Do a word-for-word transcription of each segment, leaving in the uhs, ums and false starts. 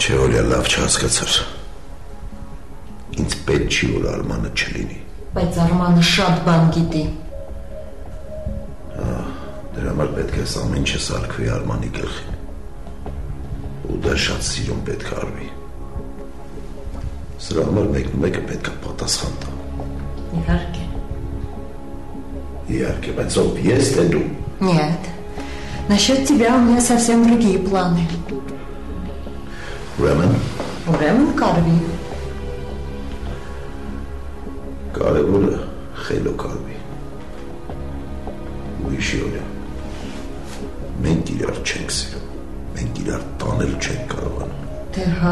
Չէ, Օլյա, լավ չհասկացար։ Ինձ պետք չի, որ Արմանը չլինի։ Բայց Արմանը շատ բան գիտի։ Դրա համար պետք է ամեն ինչը սարքվի Արմանի գլխին։ Ու դա շատ սիրուն պետք է արվի։ Սրա համար մեկը պետք է պատասխան տա։ Իհարկե։ Իհարկե, բայց ով ես թե դու։ Нет. Насчет тебя у меня совсем другие планы. Ուրեմն։ Ուրեմն կարվի։ Կարևորը խելո կարվի։ Ու հիշի, Օլյա, մենք իրար չենք սիրում, մենք իրար տանել չենք կարողանում։ Դե հա։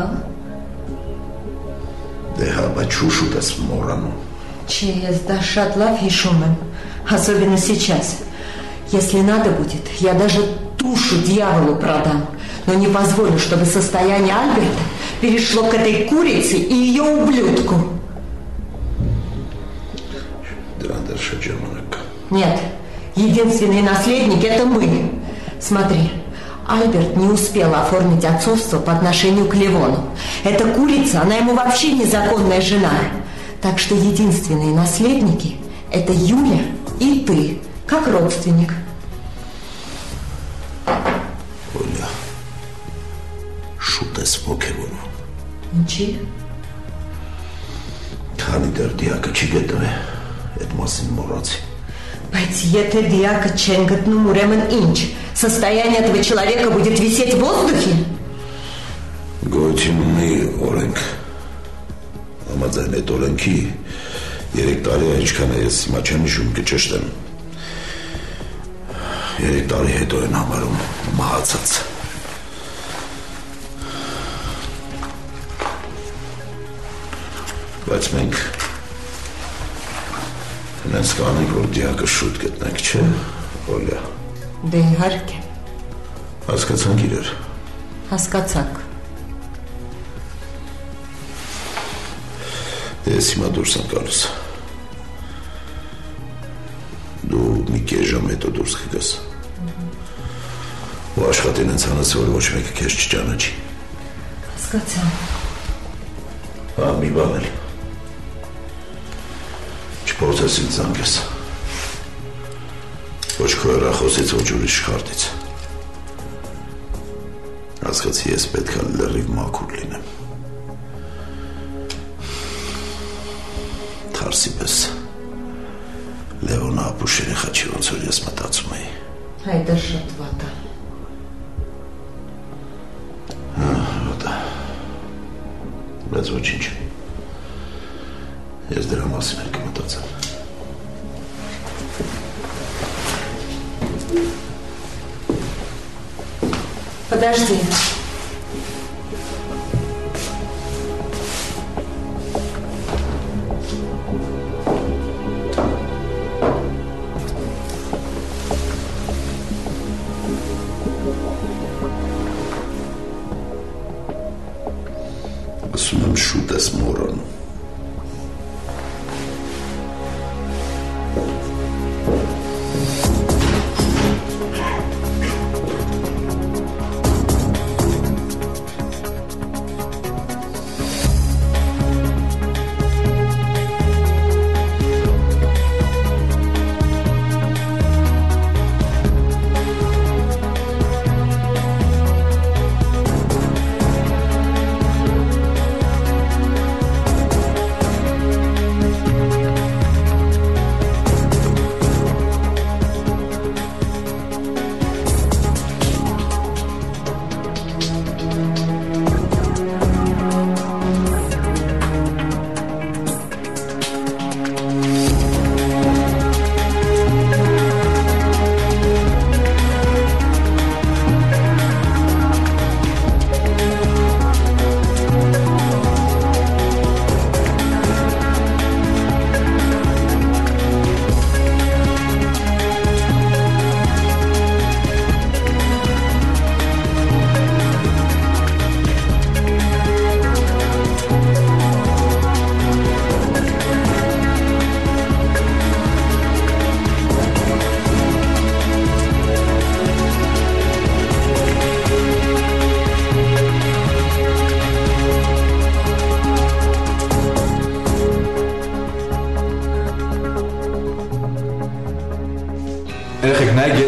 Դե հա, բայց շուշուտ ես մոռանում։ Չէ, ես դա շատ լավ հիշում եմ, особенно сейчас. Если надо будет, я даже душу дьяволу продам, но не позволю, чтобы состояние Альберта перешло к этой курице и ее ублюдку. Нет, единственный наследник – это мы. Смотри, Альберт не успел оформить отцовство по отношению к Левону. Эта курица, она ему вообще незаконная жена. Так что единственные наследники – это Юля и ты, как родственник. Оля, шут ես ոգևորում։ Ինչի։ Քանի դեռ դիակը չի գտնվել, այդ մասին մոռացի։ Բայց եթե դիակը չեն գտնում, ուրեմն ինչ, состояние этого человека будет висеть в воздухе? Գոյություն ունի օրենք։ Համաձայն այդ օրենքի երեք տարի ինչքան է ես հիմա չեմ հիշում կճշտեմ։ Երեք տարի հետո են համարում մահացած։ Բայց մենք հենց կանենք, որ դիակը շուտ գտնենք, չէ, Օլյա։ Դե իհարկե։ Հասկացանք իրար։ Հասկացանք։ Ես հիմա դուրս եմ գալիս։ Դու մի կես ժամ հետո դուրս կգաս։ Ու աշխատին հենց անես, որ ոչ մեկը քեզ չճանաչի։ Հասկացա։ Հա, մի բան էլ։ Չփորձես ինձ զանգես։ Ոչ քո հեռախոսից, ոչ ուրիշ քարտից։ Հասկացի, ես պետք է լրիվ մաքուր լինեմ։ Թարսի պես Լևոնը ապուշ երեխա չի, ոնց որ ես մտածում էի։ Հայ, դա շատ վատ է։ Հա, վատ է։ Բայց ոչինչ։ Ես դրա մասին էլ կմտածեմ։ Подожди. Ասում եմ շուտ ես մոռանում։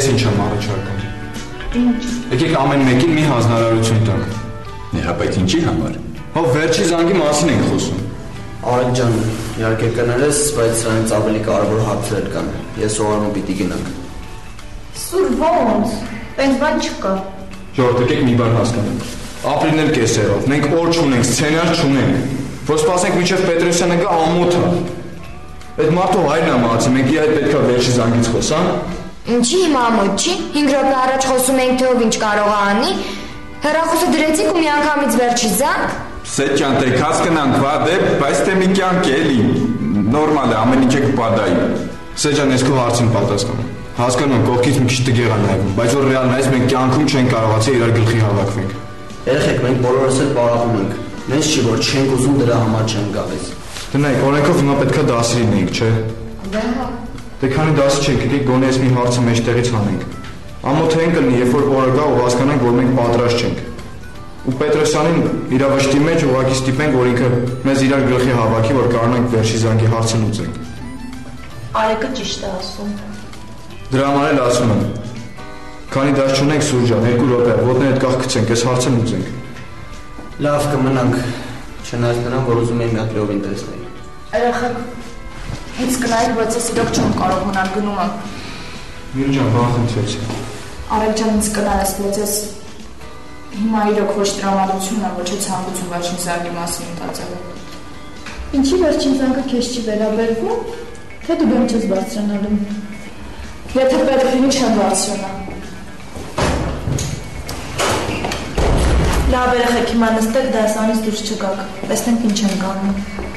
ինչ եմ առաջարկում։ Եկեք ամեն մեկին մի հանրարարություն տանք։ Նեհա, բայց ինչի համար։ Հո վերջի զանգի մասին ենք խոսում։ Արեգ ջան, իհարկե կներես, բայց սրանից ավելի կարևոր հարցեր կան։ Ես սովորում պիտի գնանք։ Սուր ոնց, տենց բան չկա։ Ժողովուրդ, եկեք մի բան հասկանանք։ Ապրիլն էլ կեսերով, մենք օր չունենք, սցենար չունենք։ Որ սպասենք մինչև Պետրոսյանը գա ամոթը։ Այդ մարդու հայրն է մահացել, մենք իր հետ պետքա վերջի զանգից խոսանք։ Ինչի հիմա ամոթ չի, հինգ րոպե առաջ խոսում ենք թե ով ինչ կարող է անի։ Հեռախոսը դրեցիք ու միանգամից վերջի զանգ։ Սեջան, տեք հասկանանք վադե, բայց թե մի կյանք էլի։ Նորմալ է, ամեն ինչը կպատայի։ Սեջան, ես քո հարցին պատասխանում։ Հասկանում եմ, կողքից մի քիչ տգեղ է նայվում, բայց որ ռեալ նայես, մենք կյանքում չենք կարողացել իրար գլխի հավաքվենք։ Երեխեք, մենք բոլորս էլ պարապում ենք։ Նենց չի, որ չենք ուզում դրա համար չենք գալիս։ Դնայք, օրենքով հիմա պետքա դասի լինեինք, չէ։ Դե քանի դասի չենք, եկեք գոնե այս մի հարցը մեջտեղից հանենք։ Ամոթ են կլինի, երբ որ օրը գա ու հասկանանք, որ մենք պատրաստ չենք։ Ու Պետրոսյանին իր վշտի մեջ ուղղակի ստիպենք, որ ինքը մեզ իրար գլխի հավաքի, որ կարողանանք վերջի զանգի հարցը լուծենք։ Արեգը ճիշտ է ասում։ Դրա համար էլ ասում եմ։ Քանի դաս չունենք Սուրջ ջան, երկու րոպե, ոտներդ կախ գցենք, այս հարցը լուծենք։ Լավ կմնանք, չնայած նրան, որ ուզում եմ մի հատ լեովին տեսնել։ Երեխեք, ինձ կնայեք, բայց ես իրոք չեմ կարող մնալ, գնում եմ։ Միրու ջան, բան խնդրեցի։ Արեգ ջան, ինձ կնայես, բայց ես հիմա իրոք ոչ տրամադրություն եմ, ոչ ցանկություն վերջին զանգի մասին մտածելու։ Ինչի վերջին զանգը քեզ չի վերաբերվում, թե դու բեմ չես բարձրանալու։ Եթե պետք լինի չեմ բարձրանա։ Լավ երեխեք, հիմա նստեք, դասանից դուրս չգաք, տեսնենք ինչ եմ կանում։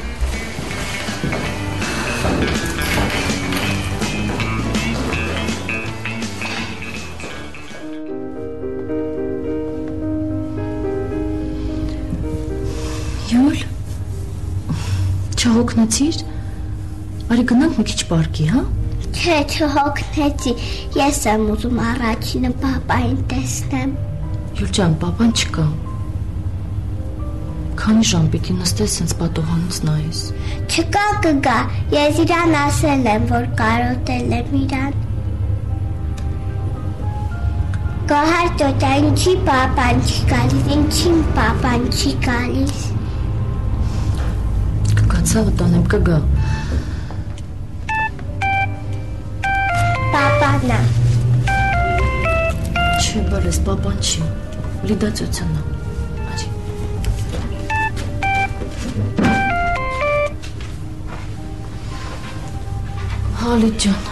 Յուլ, չհոգնեցիր, արի գնանք մի քիչ պարկի, հա? Չէ, չհոգնեցի, ես եմ ուզում առաջինը պապային տեսնեմ։ Յուլ ջան, պապան չկա։ Քանի ժամ պիտի նստես ինձ պատողանից նայես։ Չկա կգա, ես իրան ասել եմ, որ կարոտել եմ իրան։ Գոհար տոտա, ինչի պապան չի գալիս, ինչի պապան չի գալիս։ Կգացավը տանեմ, կգա։ Պապանա։ Չէ, բալես, պապան չի, լիդա ծոցանա, արի։ Հալիդ ջան։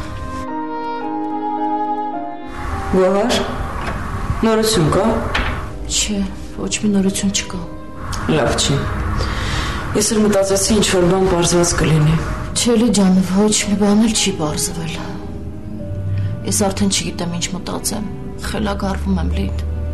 Գոհար, նորություն կա։ Չէ, ոչ մի նորություն չկա։ Լավ չի։ Ես էլ մտածեցի ինչ որ բան պարզված կլինի։ Չէ, ջան, ոչ մի բան էլ չի պարզվել։ Ես արդեն չգիտեմ ինչ մտածեմ, խելագարվում եմ լիդ։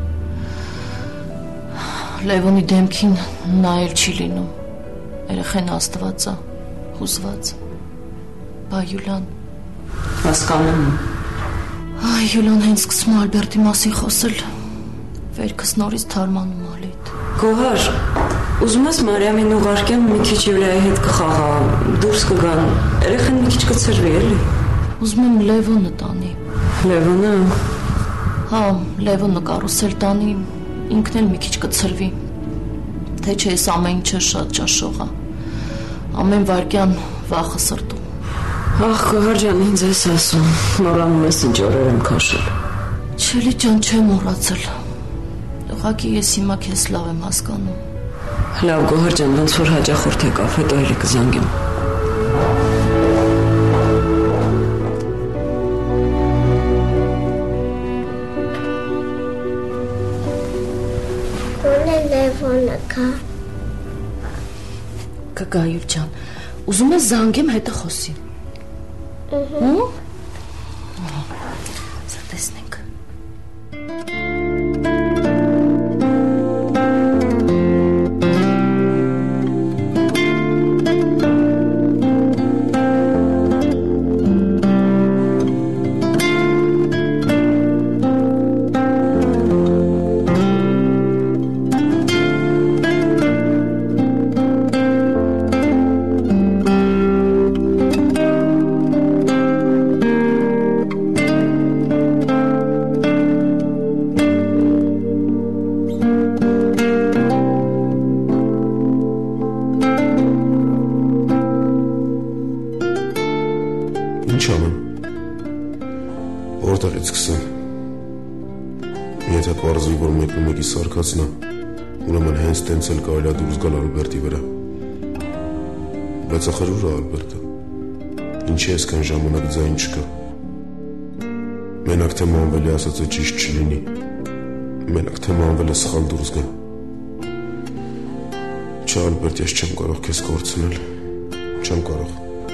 Լևոնի դեմքին նայել չի լինում, երեխեն աստված է, հուզված։ Բա Յուլան։ Հասկանում եմ։ Այ Յուլան հենց սկսում է Ալբերտի մասին խոսել, վերքս նորից թարմանում է լիդ։ Գոհար, ուզում ես Մարիամին ուղարկեմ մի քիչ Յուլիայի հետ կխաղա, դուրս կգան, երեխեն մի քիչ կցրվի էլի։ Ուզում եմ Լևոնը տանի։ Լևոնը։ Հա, Լևոնը կարուսել տանի, ինքն էլ մի քիչ կցրվի։ Թե չէ ես ամեն ինչը շատ ճաշող է։ Ամեն վարկյան վախը սրտում։ Ախ, Գոհար ջան, ինձ ես ասում, մոռանում ես ինչ օրեր եմ քաշել։ Չէ, ջան, չեմ մոռացել։ Ուղղակի ես հիմա քեզ լավ եմ հասկանում։ Լավ, Գոհար ջան, ոնց որ հաճախորդ եկավ, հետո էլի կզանգեմ։ Լևոնը կա։ Կգա Յուլ ջան, ուզում ես զանգեմ հետը խոսի։ Հմ։ Սա տեսնենք։ եթե պարզվի, որ մեկն ու մեկի սարքածն է, ուրեմն հենց տենց էլ կարելի է դուրս գալ Ալբերտի վրա։ Բայց ախր ուր է Ալբերտը։ Ինչի այսքան ժամանակ ձայն չկա։ Մենակ թե Մանվելի ասածը ճիշտ չլինի։ Մենակ թե Մանվելը սխալ դուրս գա։ Չէ, Ալբերտ, ես չեմ կարող քեզ կորցնել։ Չեմ կարող։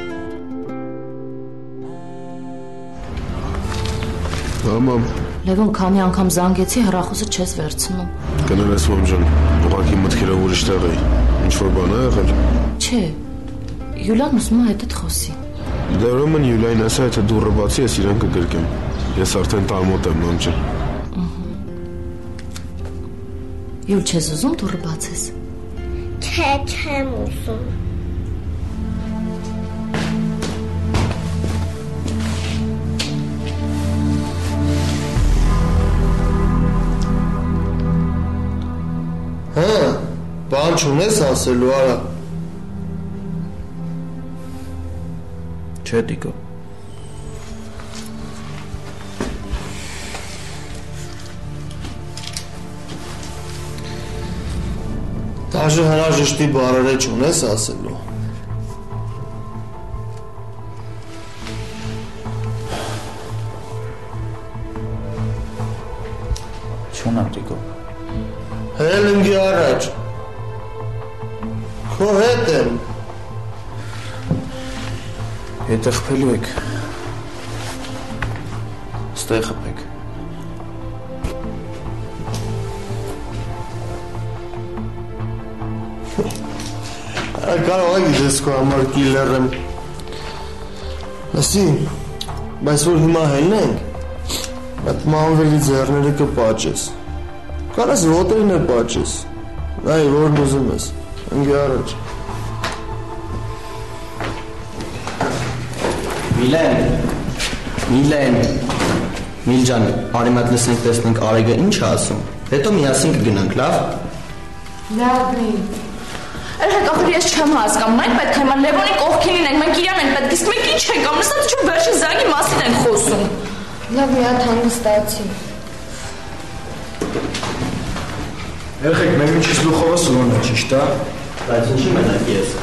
Մամ, Լևոն, քանի անգամ զանգեցի, հեռախոսը չես վերցնում։ Կներես, մամ ջան, ուղղակի մտքերով ուրիշ տեղ էի։ Ինչ-որ բան է եղել։ Չէ, Յուլիան ուզում է հետդ խոսի։ Դե ուրեմն Յուլիային ասա, եթե դուռը բացի, ես իրան կգրկեմ։ Ես արդեն տալմոտ եմ, մամ ջան։ Յուլ, չես ուզում դուռը բացես։ Չէ, չեմ ուզում։ Հա, բան չունես ասելու, արա։ Չէ, Տիկո։ Դաժե հրաժեշտի բառերը չունես ասելու։ Չունեմ, Տիկո։ Հել ընգի առաջ։ Քո հետ եմ։ Եթե խփելու եք, ստեղ խփեք։ Կարող է գիտես քո համար կիլեր եմ։ Լսի, բայց որ հիմա հելնենք, այդ Մանվելի ձեռները կպաճես։ Կարաս ոտերին է պաճես։ Այ որն ուզում ես, ընգի առաջ։ Միլեն, Միլեն, Միլջան, արի մատ լսենք տեսնենք Արեգը ինչ է ասում։ Հետո միասին կգնանք, լավ։ Լավ է։ Երեք ախր ես չեմ հասկանում, մենք պետք է ման Լևոնի կողքին լինենք, մենք իրան ենք պետք, իսկ մենք ինչ ենք անում, նստած ինչ վերջին զանգի մասին ենք խոսում։ Լավ, մի հատ հանգստացի։ Երեխեք, մեր միջից լուխովը Սուրոնն է, ճիշտ է։ Բայց ինչի մենակ ես։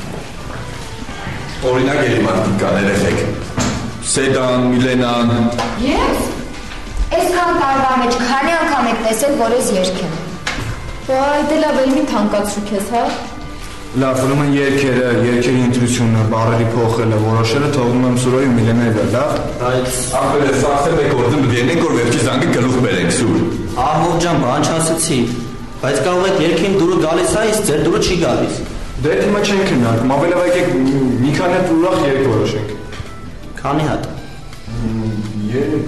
Օրինակ էլի մարդիկ կան, երեխեք։ Սեդան, Միլենան։ Ես։ Այսքան տարվա մեջ քանի անգամ եք տեսել, որ ես երգեմ։ Վայ, դե լավ, էլ մի թանկացրու քեզ, հա։ Լավ, ուրեմն երգերը, երգերի ընտրությունը, բառերի փոխելը, որոշելը թողնում եմ Սուրոյի ու Միլենայի վրա, լավ։ Բայց Ախր ես ասել եք գործում դիենենք որ վերջի զանգը գլուխ բերենք Սուր։ Ահով ջան, բան չասեցի։ Բայց կարող եք երգին դուրը գալիս է, իսկ ձեր դուրը չի գալիս։ Դե հիմա չենք քննարկում, ավելավ եկեք մի քանի հատ ուրախ երգ որոշենք։ Քանի հատ։ Երեք։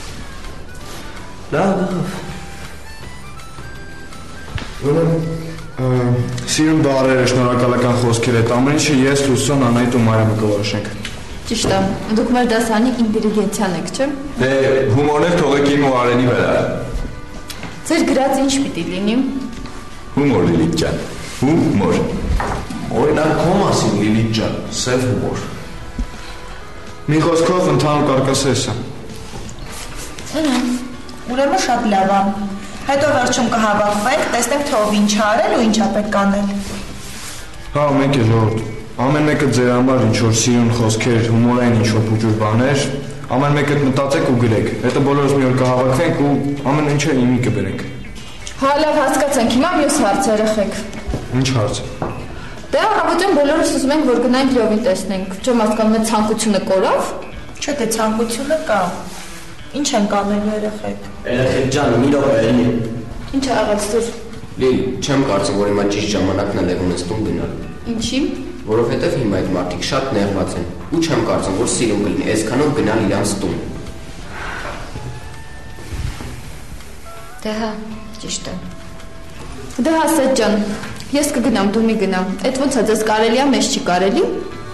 Լավ, լավ։ Ուրեմն սիրուն բառերը, շնորհակալական խոսքեր, այդ ամեն ինչը ես, Լուսոն, Անահիտ ու Մարիամը կորոշենք։ Ճիշտ է, դուք մեր դասարանի ինտելիգենցիան եք, չէ՞։ Դե հումորն էլ թողեք իմ ու Արենի վրա։ Ձեր գրած ինչ պիտի լինի։ Հումոր Լիլիթ ջան, հումոր։ Օրինակ քո մասին Լիլիթ ջան, սև հումոր։ Մի խոսքով ընդհանուր կարկասեսը։ Ուրեմն շատ լավ է։ Հետո վերջում կհավաքվենք, տեսնենք թե ով ինչ է արել ու ինչ է պետք անել։ Հա, մենք է ժողովուրդ։ Ամեն մեկը ձեր համար ինչ որ սիրուն խոսքեր, հումորային ինչ որ փոքր բաներ, ամեն մեկը մտածեք ու գրեք։ Հետո բոլորս մի օր կհավաքվենք ու ամեն ինչը իմի կբերենք։ Հա, լավ, հասկացանք, հիմա մյուս հարց երեխեք։ Ինչ հարց։ Դե առավոտյան բոլորս ուզում ենք որ գնանք Լյովին տեսնենք։ Չեմ հասկանում, այդ ցանկությունը կորավ։ Չէ, դե ցանկությունը կա։ Ինչ ենք անելու երեխեք։ Երեխեք ջան, մի րոպե էլի։ Ինչ է աղաց դուր։ Լիլ, չեմ կարծում, որ հիմա ճիշտ ժամանակն է Լևոնից տուն գնալ։ Ինչի՞։ Որովհետև հիմա այդ մարդիկ շատ նեղված են։ Ու չեմ կարծում, որ սիրուն կլինի այսքանով գնալ իրանց տուն։ Դե հա, ճիշտ է։ Դե հա, Սեդ ջան, ես կգնամ, դու մի գնամ։ Այդ ոնց է, ձեզ կարելի է, մեզ չի կարելի։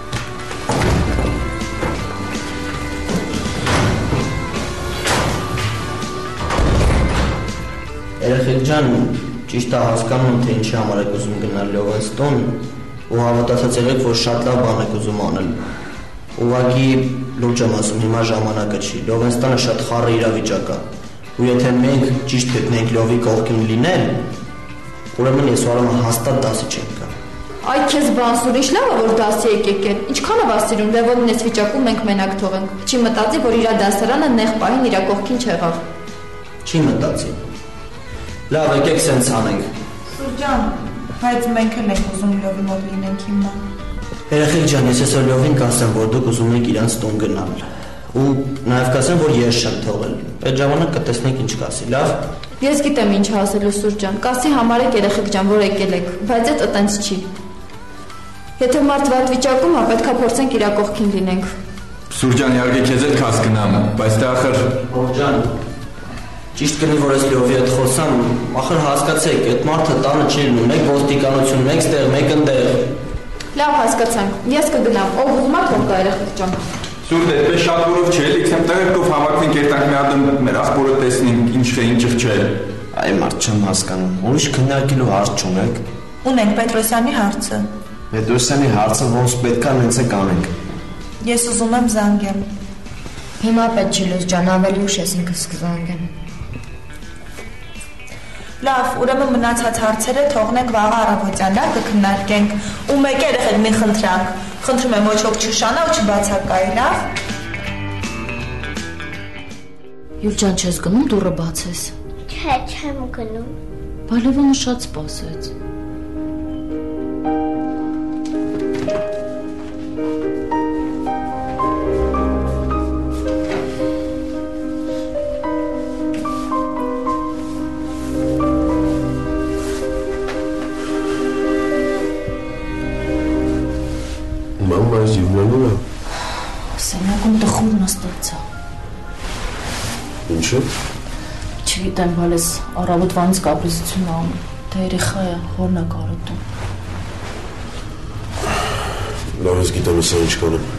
Երեխեք ջան, ճիշտ է հասկանում, թե ինչի համար եք ուզում գնալ Լևոնից տուն ու հավատացած եղեք, որ շատ լավ բան եք ուզում անել։ Ուղղակի լուրջ եմ ասում, հիմա ժամանակը չի։ Լևոնից տանը շատ խառը իրավիճակ է։ ու եթե մենք ճիշտ գտնենք Լևի կողքին լինել, ուրեմն ես ու Արամը հաստատ դասի չենք գա։ Այդ քեզ բանսուր ինչ լավ է որ դասի եք եկել։ Ինչքան է սիրում Լևոնին այս վիճակում մենք մենակ թողենք։ Չի մտածի, որ իր դասարանը նեղ պահին իր կողքին չեղավ։ Չի մտածի։ Լավ, եկեք սենց անենք։ Սուրջան, բայց մենք էլ ենք ուզում Լևի մոտ լինենք հիմա։ Երեխեք ջան, ես այսօր Լևին կասեմ, որ դուք ուզում եք իրանց տուն գնալ։ Ու նաև կասեմ, որ ես չեմ թողել։ Այդ ժամանակ կտեսնենք ինչ կասի, լավ։ Ես գիտեմ ինչ ասելու Սուրջան։ Կասի համար եք երեխեք ջան, որ եկել եք, բայց այդ այտենց չի։ Եթե մարդ վատ վիճակում է, պետք է փորձենք իր կողքին լինենք։ Սուրջան, իհարկե քեզ էլ քաս կնամ, բայց դե ախր Ողջան, ճիշտ կնի որ ես Լևի հետ խոսամ, ախր հասկացեք, այդ մարդը տանը չի լինում, մեկ ոստիկանություն, մեկ ստեղ, մեկ ընդեղ։ Լավ հասկացանք, ես կգնամ, ով ուզում է թող գա երեխեք ջան։ Սուրդ այդպես շատ որով չէ, իքսեմ տեղերքով հավաքվենք երտանք մի հատ մեր ախպորը տեսնենք ինչ է, ինչ չէ։ Այ մարդ չեմ հասկանում, ուրիշ քննարկելու հարց չունեք։ Ունենք Պետրոսյանի հարցը։ Պետրոսյանի հարցը ոնց պետք է նենց է կանենք։ Ես ուզում եմ զանգեմ։ Հիմա պետք չի Լուզ ջան, ավելի ուշ ես ինքս կզանգեմ։ Լավ, ուրեմն մնացած հարցերը թողնենք վաղ առավոտյան, լավ կքննարկենք։ Ու մեկ երեխեք մի խնդրանք։ Խնդրում եմ ոչ ոք չշանա ու չբացակայի, լավ։ Յուլիան, չես գնում դուռը բացես։ Չէ, չեմ գնում։ Բա Լևոնը շատ սպասեց։ Մամա, այս Յուլիանն է։ Սենյակում տխուր նստած է։ Ինչը։ Չգիտեմ, բալես առավոտվանից կապրիզություն է անում, թե երեխա է, հորն է կարոտում։ Լավ, ես գիտեմ ես ինչ կանեմ։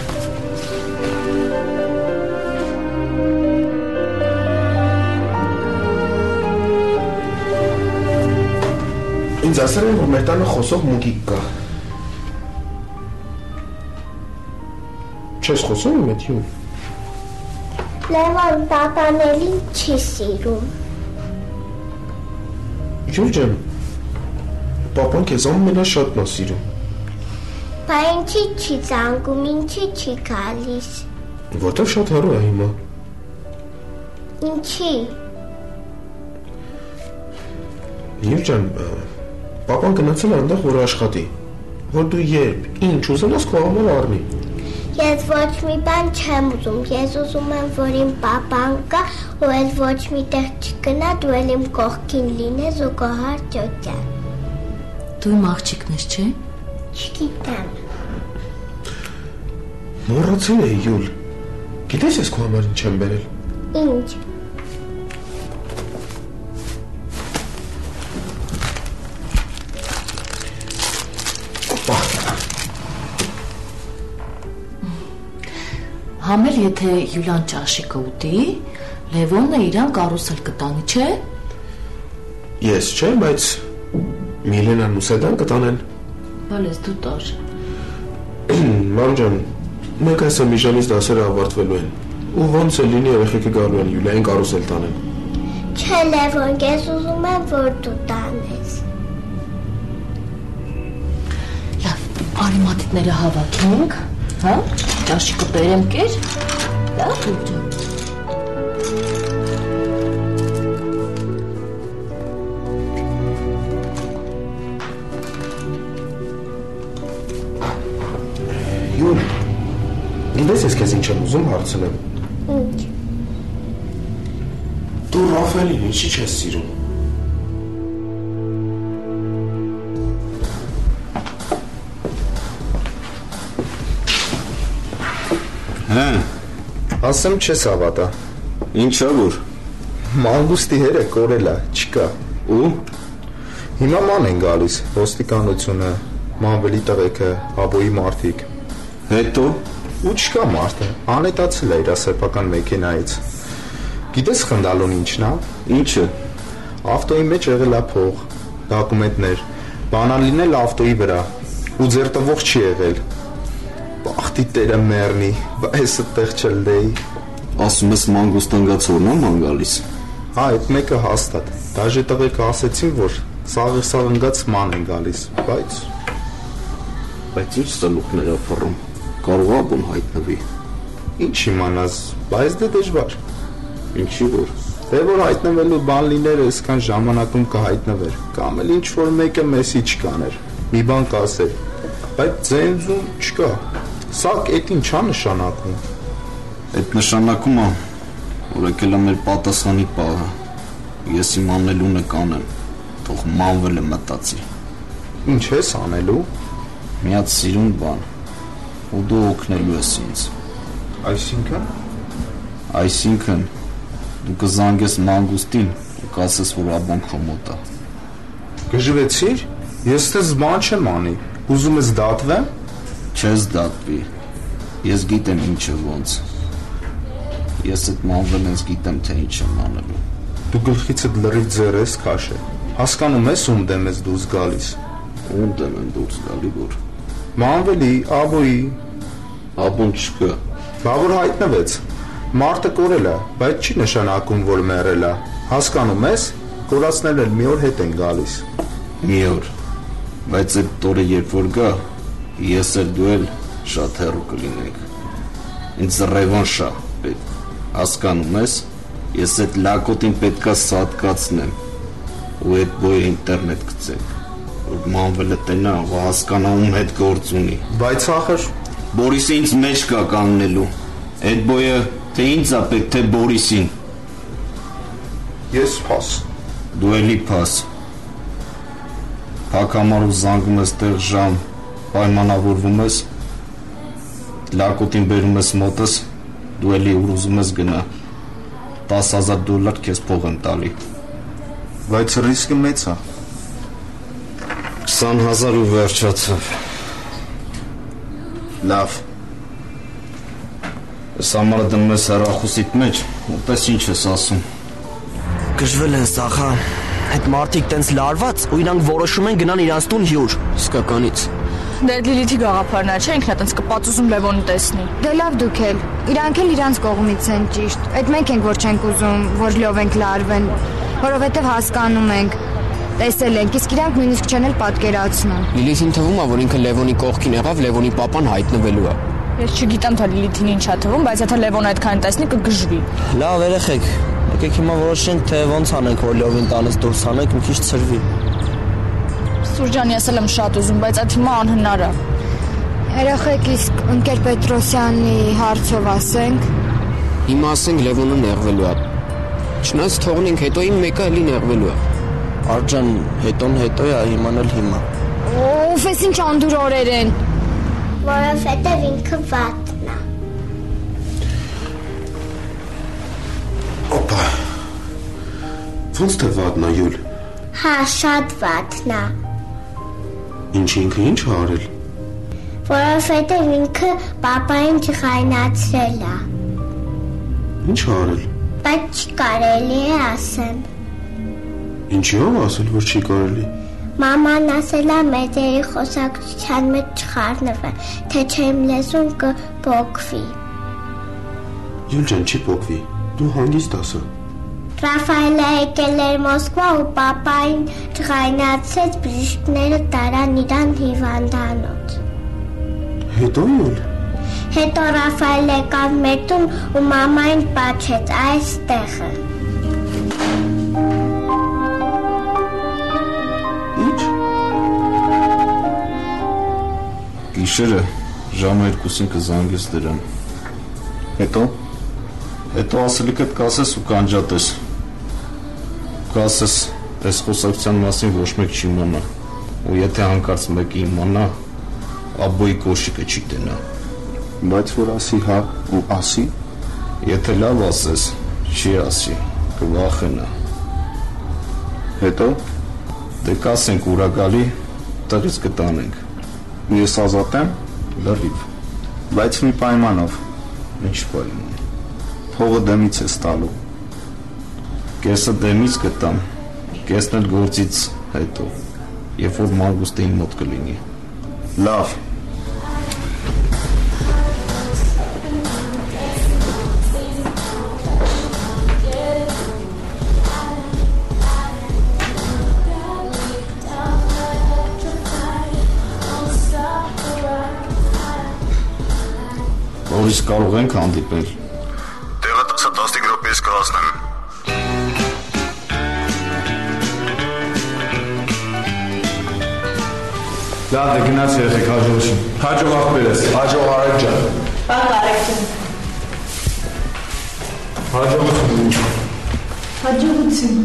Ինձ ասել են, որ մեր տանը խոսող մուկիկ կա։ Չես խոսում իմ հետ Յուլ։ Լևոն պապանելին չի սիրում։ Յուլ ջան, պապան քեզ ամենաշատն է սիրում։ Բա ինչի չի զանգում, ինչի չի գալիս։ Որտեվ շատ հեռու է հիմա։ Ինչի։ Յուլ ջան, պապան գնացել է այնտեղ, որ աշխատի, որ դու երբ, ինչ ուզենաս քո համար առնի։ Ես ոչ մի բան չեմ ուզում, ես ուզում եմ, որ իմ պապան կա, ու էլ ոչ մի տեղ չգնա, դու էլ իմ կողքին լինես ու Գոհար ջոջան։ Դու իմ աղջիկն ես, չէ։ Չգիտեմ։ Մոռացել էի Յուլ։ Գիտես ես քո համար ինչ եմ բերել։ Ինչ։ Համել եթե Յուլիան ճաշիկը ուտի, Լևոնը իրան կարուսել կտանի, չէ։ Ես չէ, բայց Միլենան ու Սեդան կտանեն։ Բալես դու տար։ Մամ ջան, մեկ այսօր մի ժամից դասերը ավարտվելու են։ Ու ոնց է լինի երեխեքը գալու են Յուլիային կարուսել տանեն։ Չէ Լևոն, ես ուզում եմ, որ դու տանես։ Լավ, արի մատիտները հավաքենք, հա, ճաշիկը բերեմ կեր, լավ Յուլիան։ Յուլ, գիտես ես քեզ ինչ եմ ուզում հարցնեմ։ Ինչ։ Դու Ռաֆելին ինչի չես սիրում։ Հա, ասեմ չես հավատա։ Ինչա որ։ Մանգուստի հերը կորել է, չկա։ Ու հիմա ման են գալիս ոստիկանությունը, մանվելի տղեկը, Աբոյի մարդիկ։ Հետո ու չկա մարդը, անետացել է իր սեփական մեքենայից։ Գիտես խնդալուն ինչն է։ Ինչը։ Ավտոյի մեջ եղել է փող, դոկումենտներ, բանալին էլ ավտոյի վրա, ու ձերտվող չի եղել։ Բախտի տերը մեռնի, բայց այդտեղ չլդեի։ Ասում ես մանգուստանգացորն է ման գալիս։ Հա, այդ մեկը հաստատ։ Դաժե տղեկը ասեցին, որ սաղի-սաղնգած ման են գալիս, բայց Բայց ինչ սնուկներ է փռում, կարող է բուն հայտնվի։ Ինչ իմանաս, բայց դե դժվար։ Ինչի որ։ Դե որ հայտնվելու բան լիներ, այսքան ժամանակում կհայտնվեր, կամ էլ ինչ-որ մեկը մեսի չկաներ, մի բան կասեր, բայց ձենձում չկա։ Սակ էդ ինչ է նշանակում։ Այդ նշանակում է, որ եկել է մեր պատասխանի պահը։ Ես իմ անելունը կանեմ, թող մանվելը մտածի։ Ինչ ես անելու։ Մի հատ սիրուն բան, ու դու օգնելու ես ինձ։ Այսինքն։ Այսինքն, դու կզանգես մանգուստին ու կասես, որ աբան քո մոտ է։ Գժվեցիր։ Ես դες բան չեմ անի։ Ուզում ես դատվեմ։ Չես դատվի։ Ես գիտեմ ինչը ոնց։ Ես այդ մանվելն ես գիտեմ, թե ինչ եմ անելու։ Դու գլխիցդ լրիվ ձեռ ես քաշել։ Հասկանում ես ում դեմ ես դուրս գալիս։ Ում դեմ եմ դուրս գալի որ։ Մանվելի, աբոյի։ Աբոն չկա։ Բա որ հայտնվեց։ Մարդը կորել է, բայց չի նշանակում, որ մեռել է։ Հասկանում ես, կորածներն էլ մի օր հետ են գալիս։ Մի օր։ Բայց այդ օրը երբ որ գա, ես էլ դու էլ շատ հեռու կլինենք։ Ինձ ռևանշ է պետք։ Հասկանում ես, ես այդ լակոտին պետքա սատկացնեմ ու այդ բոյը ինտերնետ գցենք, որ մանվելը տենա ու հասկանա ում հետ գործ ունի։ Բայց ախր Բորիսը ինձ մեջ կա կանգնելու։ Այդ բոյը թե ինձ է պետք, թե Բորիսին։ Ես փաս։ Դու էլի փաս։ Փակ համար ու զանգում ես տեղ ժամ, պայմանավորվում ես, լակոտին բերում ես մոտս, դու էլի ուր ուզում ես գնա։ տասը հազար դոլար քեզ փող եմ տալի։ Բայց ռիսկը մեծ է։ քսան հազար ու վերջացավ։ Լավ։ Ես համարը դնում ես հեռախոսիդ մեջ, ու տես ինչ ես ասում։ Գժվել են սախա, այդ մարդիկ տենց լարված ու իրանք որոշում են գնան իրանց տուն հյուր, իսկականից։ Դե Լիլիթի գաղափարն է, չէ՞ ինքն է տենց կպածուզում Լևոնը տեսնի։ Դե լավ դուք էլ, իրանք էլ իրանց կողմից են ճիշտ, այդ մենք ենք որ չենք ուզում, որ լով ենք լարվեն, որովհետև հասկանում ենք, տեսել ենք, իսկ իրանք նույնիսկ չեն էլ պատկերացնում։ Լիլիթին թվում է, որ ինքը Լևոնի կողքին եղավ, Լևոնի պապան հայտնվելու է։ Ես չգիտեմ, թե Լիլիթին ինչ է թվում, բայց եթե Լևոնը այդքան տեսնի կգժվի։ Լավ, երեխեք, եկեք հիմա որոշենք, թե ոնց անենք, որ լովին տանից դուրս անենք, մի քիչ ծրվի։ Սուրջան, ես էլ եմ շատ ուզում, բայց այդ հիմա անհնար է։ Երեխեք, իսկ ընկեր Պետրոսյանի հարցով ասենք։ Հիմա ասենք Լևոնը նեղվելու է։ Չնայած թողնենք, հետո իմ մեկը էլի նեղվելու է։ Արջան, հետոն հետո է, հիման էլ հիմա։ Օֆ, ես ինչ անդուր օրեր են։ Որովհետև ինքը վատն է։ Օպա։ Ոնց թե վատն է, Յուլ։ Հա, շատ վատն է։ Ինչ ինքը ինչ է արել։ Որովհետև ինքը պապային չխայնացրել է։ Ինչ է արել։ Բայց չկարելի է ասեմ։ Ինչի՞ով ասել, որ չի կարելի։ Մաման ասել է մեծերի խոսակցության մեջ չխառնվել, թե չէ իմ լեզուն կփոկվի։ Յուլ ջան, չի փոկվի։ Դու հանգիստ ասա։ Ռաֆայելը եկել էր Մոսկվա ու պապային չխայնացրեց, բժիշկները տարան իրան հիվանդանոց։ Հետո Յուլ։ Հետո Ռաֆայելը եկավ մեր տուն ու մամային պատշեց այստեղը։ Գիշերը ժամը երկուսին կզանգես դրան։ Հետո հետո ասելիքդ կասես ու կանջատես։ Կասես, այս խոսակցության մասին ոչ մեկ չի իմանա։ Ու եթե հանկարծ մեկը իմանա, աբոյի կոշիկը չի տենա։ Բայց որ ասի հա ու ասի, եթե լավ ասես, չի ասի, կվախենա։ Հետո դե կասենք ուրա գալի, տեղից կտանենք։ Ես ազատ եմ, լրիվ, բայց մի պայմանով։ Ինչ պայման։ Փողը դեմից ես տալու։ Կեսը դեմից կտամ, կեսն էլ գործից հետո, երբ որ մանգուստը իմ մոտ կլինի։ Լավ։ Նորից կարող ենք հանդիպել։ Տեղը տասը տասնհինգ րոպեից կհասնեմ։ Լավ է, գնաց երեխեք, հաջողություն։ Հաջող աղբերես։ Հաջող Արեգ ջան։ Բան Արեգ ջան։ Հաջողություն։ Հաջողություն։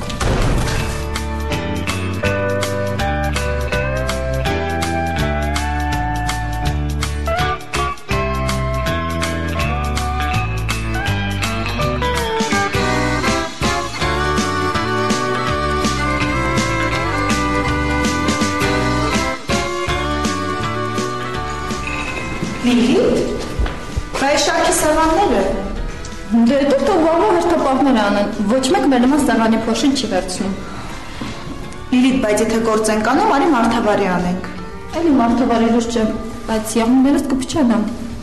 Լիլիթ, բայց շարքի սեղանները։ Դե դու թող վաղը հերթապահներ անեն, ոչ մեկ մեր նման սեղանի փոշին չի վերցնում։ Լիլիթ, բայց եթե գործ ենք անում, արի մարդավարի անենք։ Էլի մարդավարի լուրջ չեմ, բայց եղուններս կփչանամ։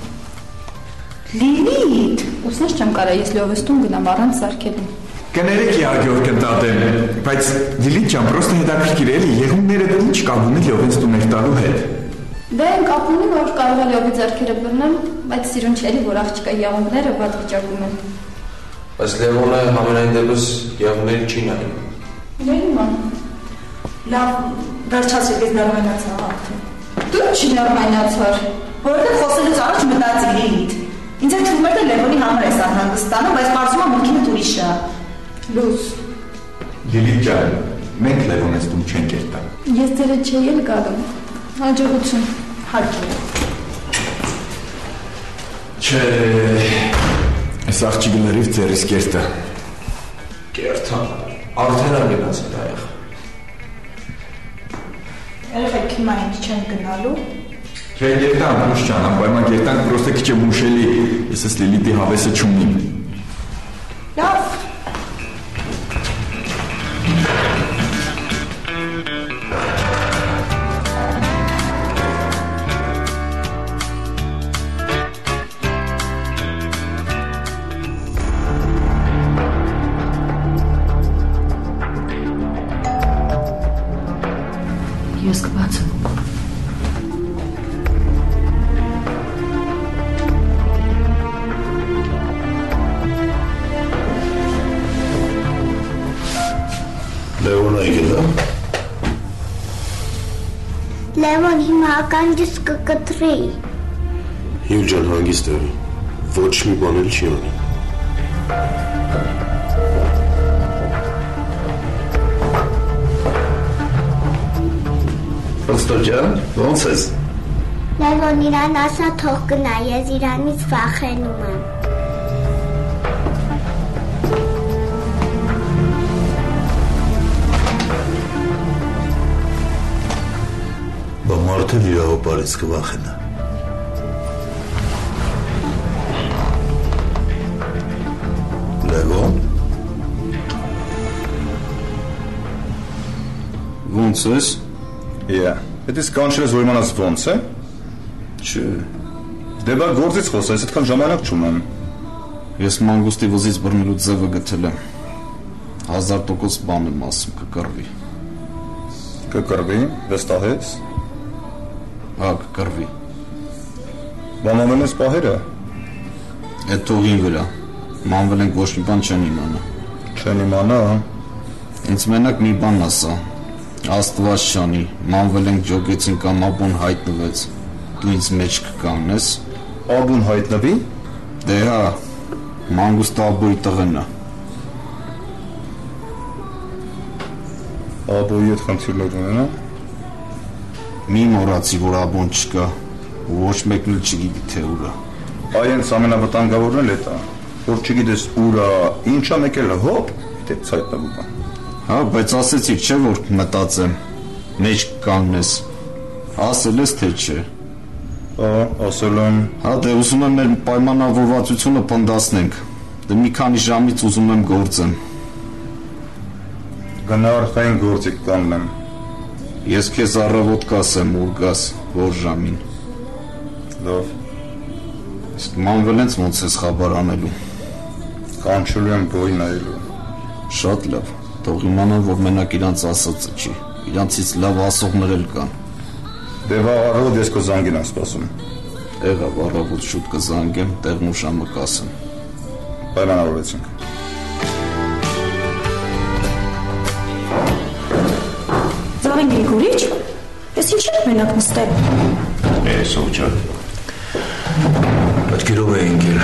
Լիլիթ, ուսնես չեմ կարա, ես լյովեստուն գնամ առանց սարքելու։ Կներեք իարգյոր կնտատեմ, բայց Լիլիթ ջան, պրոստը հետաքրքիր էլի, եղունները ինչ կապ ունի լյովեստուներ տալու հետ։ Դե են կապ ունի, որ կարող է լյովի ձեռքերը բռնեմ, բայց սիրուն չէ էլի, որ աղջիկա եղունները վատ վիճակում են։ Բայց Լևոնը համենայն դեպս եղունների չի նայում։ Լեհիմա։ լավ, վերջացրեք, ես նորմայնացա աղթում։ Դու չի նորմայնացար։ Որովհետև խոսելուց առաջ մտածի Լիլիթ։ Ինձ այդ թվում էր Լևոնի համար ես անհանգստանում, բայց պարզվում է մտքին ուրիշ է։ Լուս։ Լիլիթ ջան, մենք Լևոնեստում չենք երտա։ Ես ձերը չէի էլ գալու։ Հաջողություն։ Հարկի։ Չէ, այս աղջիկը լրիվ ձերիս կերտը։ Կերտա, արդեն անգնացել այեղ։ Երեխեք հիմա ինք չեն գնալու։ Չէ, գերտան, ուշ ջան, անպայման գերտան, պրոստը քիչ է մուշելի, ես ես Լիլիթի հավեսը չունիմ։ Լավ։ Ես կբացեմ։ Լևոնը եկել է։ Լևոն հիմա ականջս կկտրի։ Հյուլ ջան հանգիստ եղի, ոչ մի բան էլ չի անի։ Պստո ջան, ոնց ես։ Լևոն իրան ասա թող գնա, ես իրանից վախենում եմ։ Բա մարդը իրավապարից կվախենա։ Լևոն։ Ոնց ես։ Yeah, դա իսկ կանչելես որ իմանաս ոնց է։ Չէ։ Դե բա գործից խոսես, այդքան ժամանակ չունեմ։ Ես մանգուստի վզից բռնելու ձևը գտել եմ։ հազար տոկոս բան եմ ասում, կկռվի։ Կկռվի, վստահես։ Հա, կկռվի։ Բանանել ես պահերը։ Այդ թողին վրա։ Մանվել ենք ոչ մի բան չեն իմանա։ Չեն իմանա։ Ինձ մենակ մի բան ասա։ Աստված շանի, մանվել ենք ջոգեցին կամ աբուն հայտնվեց, դու ինձ մեջ կկանես։ Աբուն հայտնվի։ Դե հա, մանգուստը աբոյի տղենա։ Աբոյի հետ խնդիրներ ունենա։ Մի մոռացի, որ աբոն չկա, ու ոչ մեկն էլ չգիտի թե ուր է։ Այ հենց ամենավտանգավորն էլ է դա, որ չգիտես ուր է, ինչա մեկել հոպ, դե ցայտնվում է։ Հա, բայց ասեցի, չէ որ մտածեմ, մեջ կանգնես, ասել ես թե չէ։ Հա, ասել եմ։ Հա, դե ուզում եմ մեր պայմանավորվածությունը պնդասնենք, դե մի քանի ժամից ուզում եմ գործեմ։ Գնա արխային գործիք կաննեմ։ Ես քեզ առավոտ կասեմ, ուր գաս, որ ժամին։ Լավ։ Իսկ մանվել ենց ոնց ես խաբար անելու։ Կանչելու եմ բոյ նայելու։ Շատ լավ։ Թող իմանան, որ մենակ իրանց ասածը չի, իրանցից լավ ասողներ էլ կան։ Դե վաղ առավոտ ես քո զանգին եմ սպասում։ Եղավ, առավոտ շուտ կզանգեմ, տեղն ու ժամը կասեմ։ Պայմանավորվեցինք։ Զավեն Գրիգորիչ, ես ինչ եք մենակ նստել։ Է, Սողջան։ Բայց գիրով է ինգել։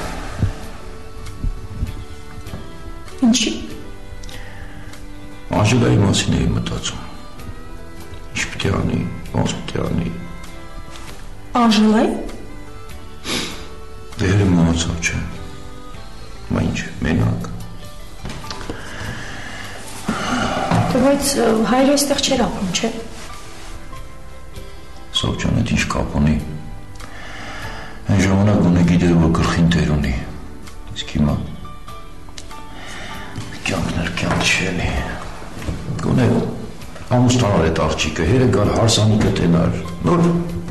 Ինչի։ Անժելայի մասին էի մտածում։ Ինչ պիտի անի, ոնց պիտի անի։ Անժելայի։ Դերը մահացավ չէ։ Մա ինչ, մենակ։ Բայց հայրը այստեղ չէր ապրում, չէ։ Սողջան, այդ ինչ կապ ունի։ Այն ժամանակ ունե գիտեր, որ գլխին տեր ունի։ Իսկ հիմա կյանքն էր կյանք չելի։ Գոնե ամուսնանար այդ աղջիկը, հերը գար հարսանիքը տենար, նոր։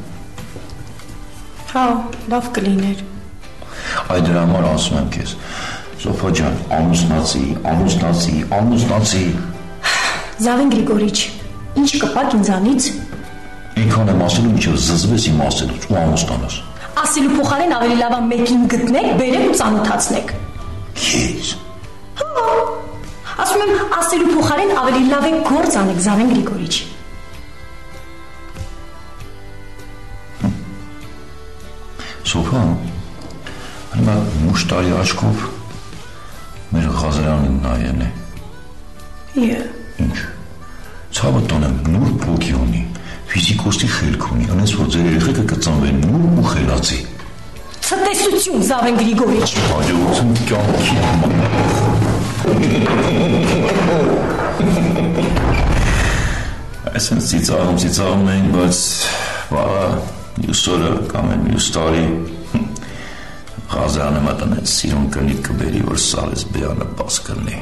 Հա, լավ կլիներ։ Այդ դրա համար ասում եմ քեզ, Սոֆա ջան, ամուսնացի, ամուսնացի, ամուսնացի։ Զավեն Գրիգորիչ, ինչ կպակ ինձանից։ Ինքան եմ ասելու, մինչև զզվես իմ ասելուց ու ամուսնանաս։ Ասելու փոխարեն ավելի լավ է մեկին գտնեք, բերեք ու ծանոթացնեք։ Քեզ։ Հա։ Ասում եմ, ասելու փոխարեն ավելի լավ է գործ անեք, Զավեն Գրիգորիչ։ Սոֆա, հիմա մուշտարի աչքով մեր Ղազարանին նայեն է։ Է։ Ինչ։ Ցավը տոնեմ նուրբ ոգի ունի, ֆիզիկոստի խելք ունի, անես որ ձեր երեխեքը կծանվեն նուրբ ու խելացի։ Ցտեսություն, Զավեն Գրիգորիչ։ Հաջողություն կյանքի Այսինքն ծիծաղում ծիծաղում էին, բայց վաղը մյուս օրը կամ են մյուս տարի Ղազարանը մատնեց սիրուն կնիկ կբերի, որ սալես բյանը բաց կլնի։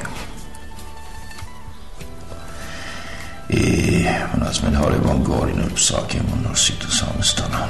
Է, մնաց մեն հարևան գարին որ պսակեմ ու նոր սիտս համստանա։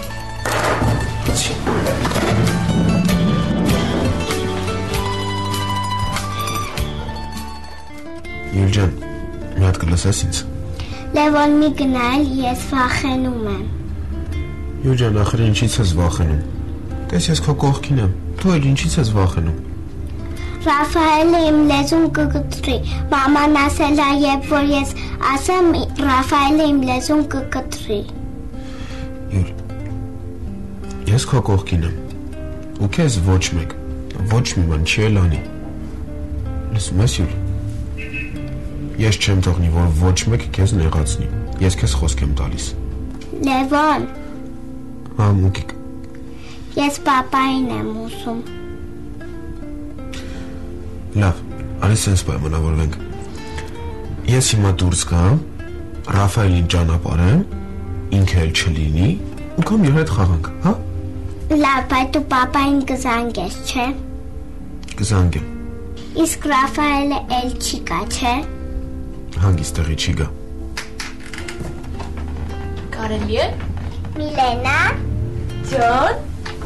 Յուլջան, մի հատ կլսես ինձ։ Լևոն մի գնալ, ես վախենում եմ։ Յուլջան, ախր ինչից ես վախենում։ Տես ես քո կողքին եմ, դու էլ ինչից ես վախենում։ Ռաֆայելը իմ լեզուն կկտրի։ Մաման ասել է, երբ որ ես ասեմ, Ռաֆայելը իմ լեզուն կկտրի։ Յուլ, ես քո կողքին եմ, ու քեզ ոչ մեկ, ոչ մի բան չի էլ անի։ Լսում ես, Յուլ։ Ես չեմ թողնի, որ ոչ մեկ քեզ նեղացնի։ Ես քեզ խոսք եմ տալիս։ Լևոն։ Հա, մուկիկ։ Ես պապային եմ ուզում։ Լավ, արի սենց պայմանավորվենք։ Ես հիմա դուրս գամ, Ռաֆայելին ճանապարհեմ, ինքը էլ չլինի, ու կամ իր հետ խաղանք, հա։ Լավ, բայց դու պապային կզանգես, չէ։ Կզանգեմ։ Իսկ Ռաֆայելը էլ չի գա, չէ։ Հանգիստ տեղի չի գա։ Կարելի է։ Միլենա։ Ջան։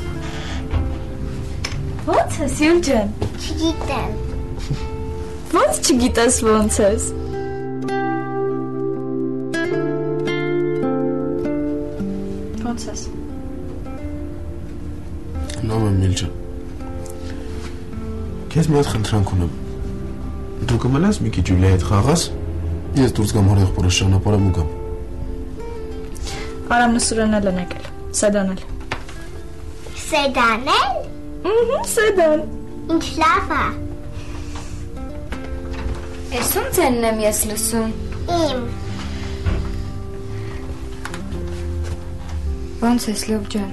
Ո՞նց ես, Յուլջան։ Չգիտեմ։ Ո՞նց չգիտես ո՞նց ես։ Ո՞նց ես։ Լավ եմ, Միլջան։ Քեզ մի հատ խնդրանք ունեմ։ Դու կմնաս մի քիչ Յուլիայի հետ խաղաս։ Ես դուրս գամ հորեղբորը շանապարհեմ ու գամ։ Արամն սուրանել են եկել։ Սեդանել։ Սեդանել։ Ահա, սեդան։ Ինչ լավ է։ Ես ում ձենն եմ ես լսում։ Իմ։ Ոնց ես, Լև ջան։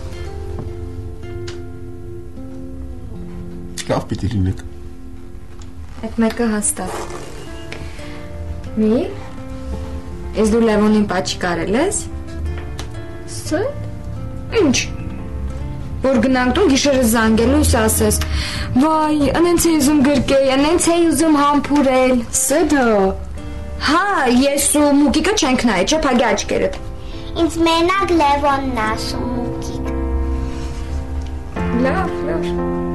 Լավ պիտի լինեք։ Այդ մեկը հաստատ։ Մի, ես դու Լևոնին պաչիկ արել ես։ Սեդ։ Ինչ։ Որ գնանք տուն գիշերը զանգելուս ասես, վայ, անենց էի ուզում գրկել, անենց էի ուզում համբուրել։ Սեդա։ Հա, ես ու Մուկիկը չենք նայ, չէ, փագի աչքերդ։ Ինձ մենակ Լևոնն ասում Մուկիկ։ Լավ, լավ։